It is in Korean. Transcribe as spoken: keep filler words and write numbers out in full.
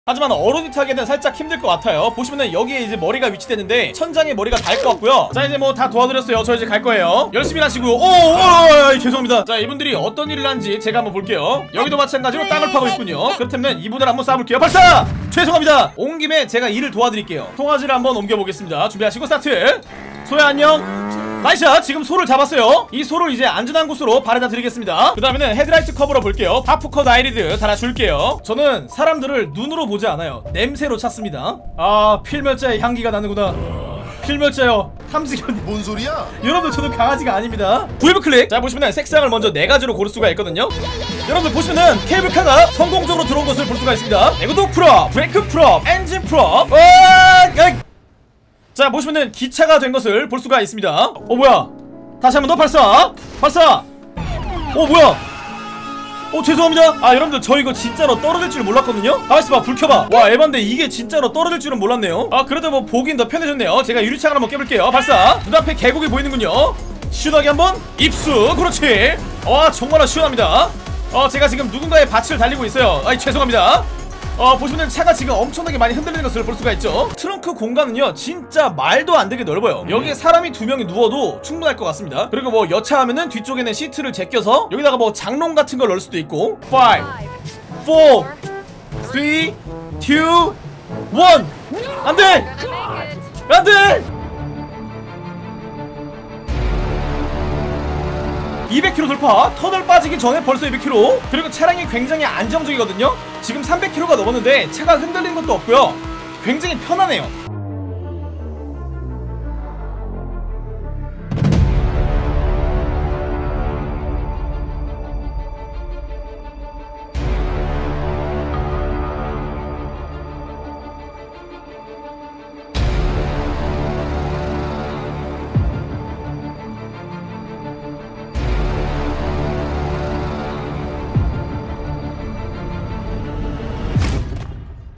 하지만 어른이 타기에는 살짝 힘들 것 같아요. 보시면은 여기에 이제 머리가 위치되는데 천장에 머리가 닿을 것 같고요. 자, 이제 뭐 다 도와드렸어요. 저 이제 갈 거예요. 열심히 하시고요. 오, 오, 오, 죄송합니다. 자, 이분들이 어떤 일을 하는지 제가 한번 볼게요. 여기도 마찬가지로 땅을 파고 있군요. 그렇다면 이분을 한번 쏴볼게요. 발사! 죄송합니다. 온 김에 제가 일을 도와드릴게요. 통화지를 한번 옮겨보겠습니다. 준비하시고 스타트. 소야 안녕. 나이샷. 지금 소를 잡았어요. 이 소를 이제 안전한 곳으로 바래다 드리겠습니다. 그 다음에는 헤드라이트 커버로 볼게요. 하프컷 아이리드 달아줄게요. 저는 사람들을 눈으로 보지 않아요. 냄새로 찾습니다. 아, 필멸자의 향기가 나는구나. 필멸자요. 탐지견. 뭔 소리야? 여러분들 저는 강아지가 아닙니다. 브이브 클릭. 자, 보시면은 색상을 먼저 네 가지로 고를 수가 있거든요. 여러분들 보시면은 케이블카가 성공적으로 들어온 것을 볼 수가 있습니다. 내구도 프로, 브레이크 프로, 엔진 프로. 자, 보시면은 기차가 된 것을 볼 수가 있습니다. 어, 뭐야? 다시 한 번 더 발사! 발사! 어, 뭐야? 어, 죄송합니다. 아, 여러분들 저 이거 진짜로 떨어질 줄 몰랐거든요? 가만있어 봐, 불 켜봐. 와, 에반데 이게 진짜로 떨어질 줄은 몰랐네요. 아, 그래도 뭐 보긴 더 편해졌네요. 제가 유리창을 한번 깨볼게요. 발사! 눈앞에 계곡이 보이는군요. 시원하게 한번 입수. 그렇지. 와, 정말 시원합니다. 어, 제가 지금 누군가의 밭을 달리고 있어요. 아이, 죄송합니다. 어, 보시면 차가 지금 엄청나게 많이 흔들리는 것을 볼 수가 있죠. 트렁크 공간은요 진짜 말도 안 되게 넓어요. 여기에 사람이 두 명이 누워도 충분할 것 같습니다. 그리고 뭐 여차하면은 뒤쪽에는 시트를 제껴서 여기다가 뭐 장롱 같은 걸 넣을 수도 있고. 파이브, 포, 쓰리, 투, 원. 안돼! 안돼! 이백 킬로미터 돌파. 터널 빠지기 전에 벌써 이백 킬로미터. 그리고 차량이 굉장히 안정적이거든요. 지금 삼백 킬로미터가 넘었는데 차가 흔들리는 것도 없고요. 굉장히 편하네요.